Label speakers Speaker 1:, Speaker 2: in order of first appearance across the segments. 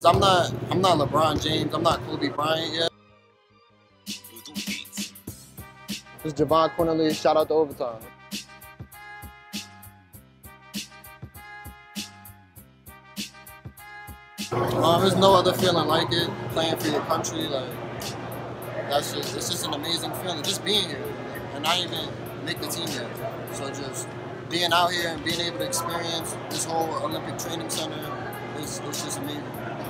Speaker 1: I'm not LeBron James. I'm not Kobe Bryant yet. This is Jahvon Quinerly. Shout out to Overtime. There's no other feeling like it. Playing for your country, like it's just an amazing feeling. Just being here, and not even make the team yet. So just being out here and being able to experience this whole Olympic training center, it's just amazing.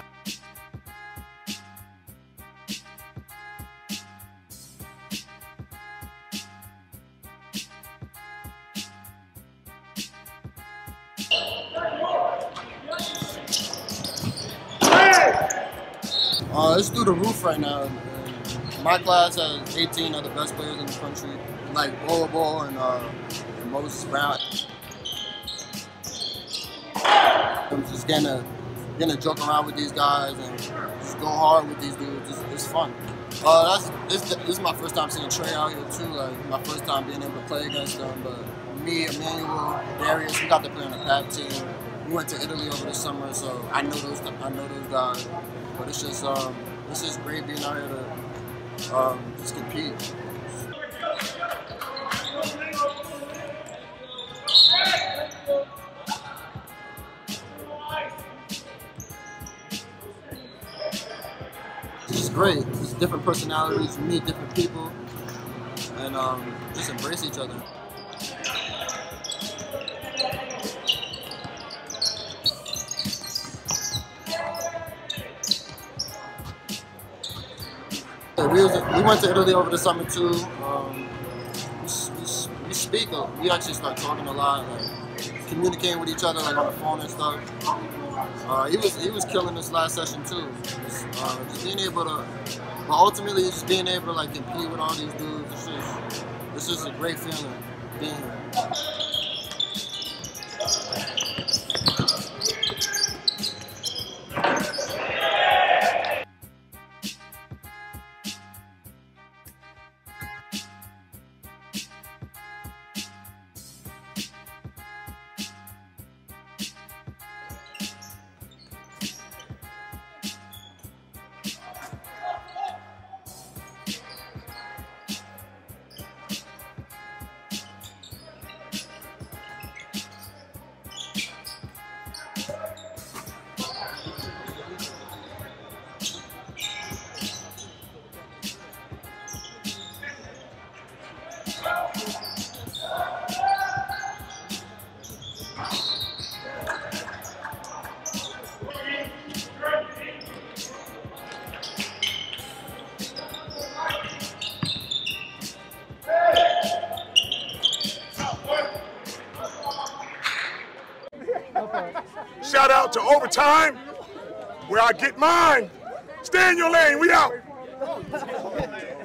Speaker 1: It's through the roof right now. My class has 18 of the best players in the country, like ball and Moses Brown. I'm just gonna joke around with these guys and just go hard with these dudes. It's fun. This is my first time seeing Tre out here too. Like my first time being able to play against them. But me, Immanuel, Darius, we got to play on a PAC team. We went to Italy over the summer, so I know those guys. But it's just great being out here to just compete. It's just great. It's different personalities, you meet different people, and just embrace each other. We went to Italy over the summer too. We speak. We actually start talking a lot, like communicating with each other, like on the phone and stuff. He was killing this last session too. Just being able to, but ultimately just being able to like compete with all these dudes. It's just a great feeling being here.
Speaker 2: Shout out to Overtime, where I get mine. Stay in your lane, we out.